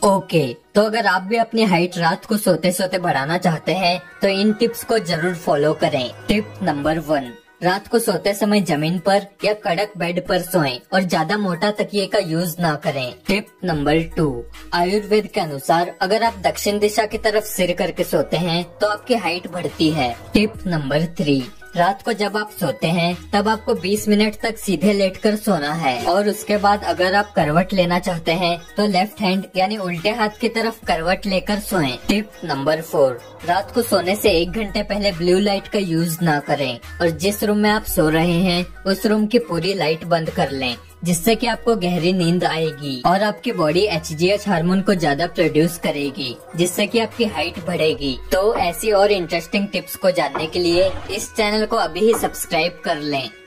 Okay, तो अगर आप भी अपनी हाइट रात को सोते सोते बढ़ाना चाहते हैं तो इन टिप्स को जरूर फॉलो करें। टिप नंबर 1, रात को सोते समय जमीन पर या कड़क बेड पर सोएं और ज्यादा मोटा तकिए का यूज ना करें। टिप नंबर 2, आयुर्वेद के अनुसार अगर आप दक्षिण दिशा की तरफ सिर करके सोते हैं तो आपकी हाइट बढ़ती है। टिप नंबर 3, रात को जब आप सोते हैं तब आपको 20 मिनट तक सीधे लेटकर सोना है और उसके बाद अगर आप करवट लेना चाहते हैं तो लेफ्ट हैंड यानी उल्टे हाथ की तरफ करवट लेकर सोएं। टिप नंबर 4, रात को सोने से 1 घंटे पहले ब्लू लाइट का यूज ना करें और जिस रूम में आप सो रहे हैं उस रूम की पूरी लाइट बंद कर लें, जिससे कि आपको गहरी नींद आएगी और आपकी बॉडी HGH हार्मोन को ज्यादा प्रोड्यूस करेगी, जिससे कि आपकी हाइट बढ़ेगी। तो ऐसी और इंटरेस्टिंग टिप्स को जानने के लिए इस चैनल को अभी ही सब्सक्राइब कर लें।